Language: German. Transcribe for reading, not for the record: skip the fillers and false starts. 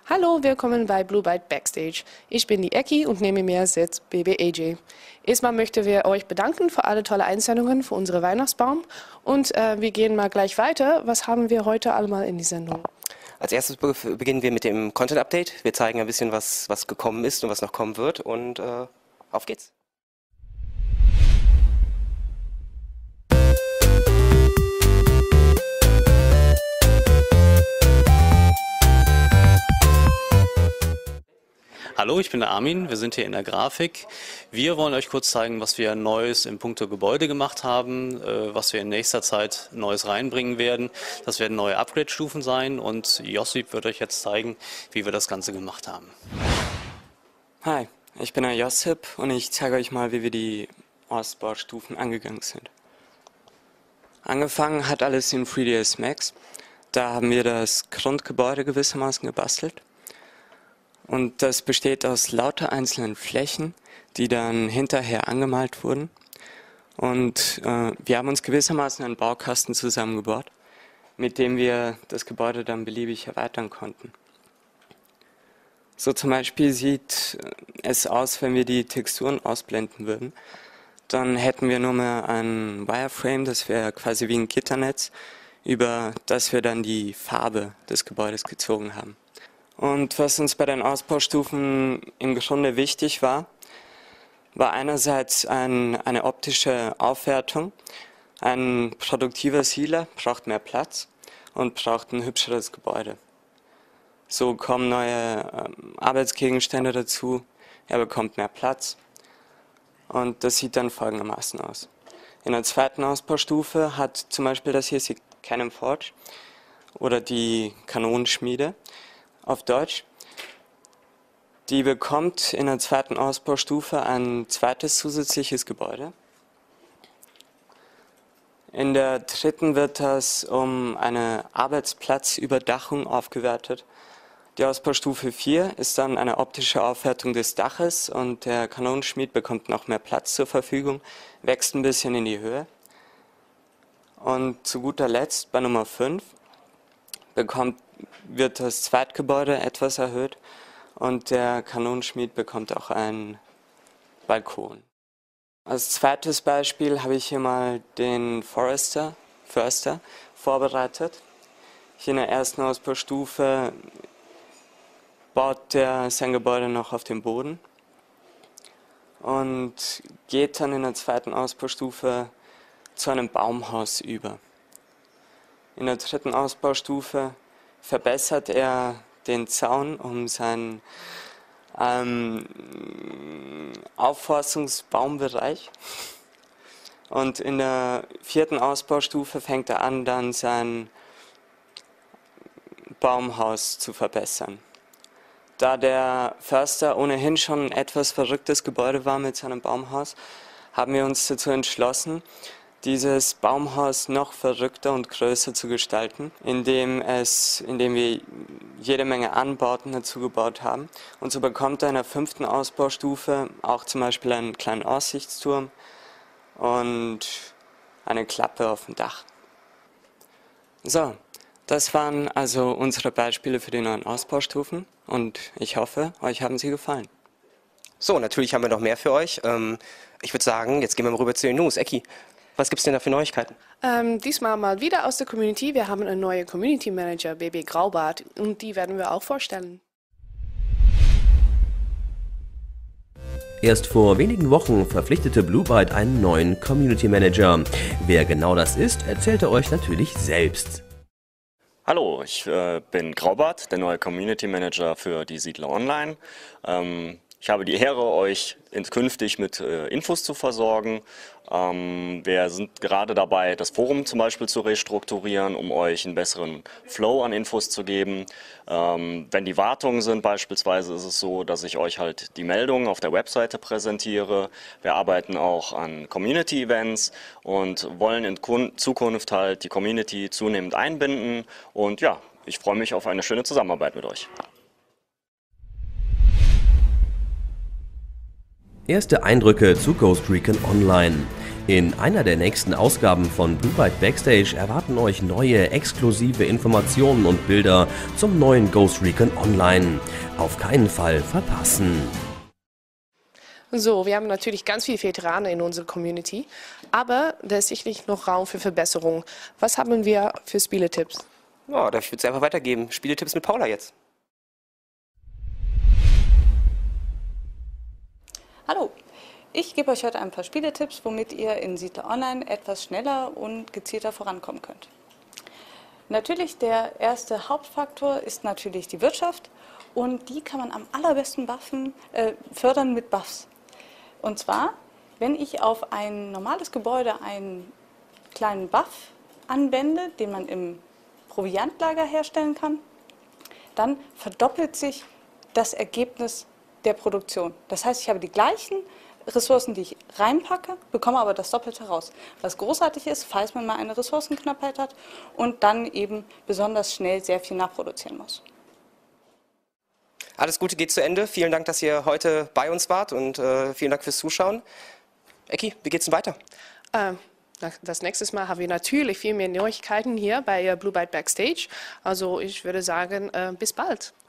Hallo, willkommen bei Blue Byte Backstage. Ich bin die Ecki und neben mir sitzt BBAJ. Erstmal möchten wir euch bedanken für alle tolle Einsendungen für unsere Weihnachtsbaum. Und wir gehen mal gleich weiter. Was haben wir heute einmal in die Sendung? Als erstes beginnen wir mit dem Content Update. Wir zeigen ein bisschen, was gekommen ist und was noch kommen wird. Und auf geht's. Hallo, ich bin der Armin, wir sind hier in der Grafik. Wir wollen euch kurz zeigen, was wir Neues im Punkto Gebäude gemacht haben, was wir in nächster Zeit Neues reinbringen werden. Das werden neue Upgrade-Stufen sein und Josip wird euch jetzt zeigen, wie wir das Ganze gemacht haben. Hi, ich bin der Josip und ich zeige euch mal, wie wir die Ausbaustufen angegangen sind. Angefangen hat alles in 3ds Max. Da haben wir das Grundgebäude gewissermaßen gebastelt. Und das besteht aus lauter einzelnen Flächen, die dann hinterher angemalt wurden. Und wir haben uns gewissermaßen einen Baukasten zusammengebaut, mit dem wir das Gebäude dann beliebig erweitern konnten. So zum Beispiel sieht es aus, wenn wir die Texturen ausblenden würden. Dann hätten wir nur mehr ein Wireframe, das wäre quasi wie ein Gitternetz, über das wir dann die Farbe des Gebäudes gezogen haben. Und was uns bei den Ausbaustufen im Grunde wichtig war, war einerseits eine optische Aufwertung. Ein produktiver Siedler braucht mehr Platz und braucht ein hübscheres Gebäude. So kommen neue Arbeitsgegenstände dazu, er bekommt mehr Platz und das sieht dann folgendermaßen aus. In der zweiten Ausbaustufe hat zum Beispiel das hier ist die Cannon Forge oder die Kanonenschmiede auf Deutsch. Die bekommt in der zweiten Ausbaustufe ein zweites zusätzliches Gebäude. In der dritten wird das um eine Arbeitsplatzüberdachung aufgewertet. Die Ausbaustufe 4 ist dann eine optische Aufwertung des Daches und der Kanonenschmied bekommt noch mehr Platz zur Verfügung, wächst ein bisschen in die Höhe. Und zu guter Letzt bei Nummer 5 wird das Zweitgebäude etwas erhöht und der Kanonenschmied bekommt auch einen Balkon. Als zweites Beispiel habe ich hier mal den Förster vorbereitet. Hier in der ersten Ausbaustufe baut er sein Gebäude noch auf dem Boden und geht dann in der zweiten Ausbaustufe zu einem Baumhaus über. In der dritten Ausbaustufe verbessert er den Zaun um seinen Aufforstungsbaumbereich. Und in der vierten Ausbaustufe fängt er an, dann sein Baumhaus zu verbessern. Da der Förster ohnehin schon ein etwas verrücktes Gebäude war mit seinem Baumhaus, haben wir uns dazu entschlossen, dieses Baumhaus noch verrückter und größer zu gestalten, indem wir jede Menge Anbauten dazu gebaut haben. Und so bekommt er in der fünften Ausbaustufe auch zum Beispiel einen kleinen Aussichtsturm und eine Klappe auf dem Dach. So, das waren also unsere Beispiele für die neuen Ausbaustufen und ich hoffe, euch haben sie gefallen. So, natürlich haben wir noch mehr für euch. Ich würde sagen, jetzt gehen wir mal rüber zu den News. Ecki, was gibt es denn da für Neuigkeiten? Diesmal mal wieder aus der Community. Wir haben einen neuen Community Manager, BB Graubart, und die werden wir auch vorstellen. Erst vor wenigen Wochen verpflichtete Blue Byte einen neuen Community Manager. Wer genau das ist, erzählt er euch natürlich selbst. Hallo, ich bin Graubart, der neue Community Manager für die Siedler Online. Ich habe die Ehre, euch künftig mit Infos zu versorgen. Wir sind gerade dabei, das Forum zum Beispiel zu restrukturieren, um euch einen besseren Flow an Infos zu geben. Wenn die Wartungen sind beispielsweise, ist es so, dass ich euch halt die Meldungen auf der Webseite präsentiere. Wir arbeiten auch an Community-Events und wollen in Zukunft halt die Community zunehmend einbinden. Und ja, ich freue mich auf eine schöne Zusammenarbeit mit euch. Erste Eindrücke zu Ghost Recon Online. In einer der nächsten Ausgaben von Blue Byte Backstage erwarten euch neue, exklusive Informationen und Bilder zum neuen Ghost Recon Online. Auf keinen Fall verpassen. So, wir haben natürlich ganz viele Veteranen in unserer Community, aber da ist sicherlich noch Raum für Verbesserung. Was haben wir für Spieletipps? Ja, ich würde es einfach weitergeben. Spieletipps mit Paula jetzt. Hallo, ich gebe euch heute ein paar Spieletipps, womit ihr in Siedler Online etwas schneller und gezielter vorankommen könnt. Natürlich, der erste Hauptfaktor ist natürlich die Wirtschaft und die kann man am allerbesten fördern mit Buffs. Und zwar, wenn ich auf ein normales Gebäude einen kleinen Buff anwende, den man im Proviantlager herstellen kann, dann verdoppelt sich das Ergebnis der Produktion. Das heißt, ich habe die gleichen Ressourcen, die ich reinpacke, bekomme aber das Doppelte raus. Was großartig ist, falls man mal eine Ressourcenknappheit hat und dann eben besonders schnell sehr viel nachproduzieren muss. Alles Gute geht zu Ende. Vielen Dank, dass ihr heute bei uns wart und vielen Dank fürs Zuschauen. Ecki, wie geht's denn weiter? Das nächste Mal haben wir natürlich viel mehr Neuigkeiten hier bei Blue Byte Backstage. Also ich würde sagen, bis bald.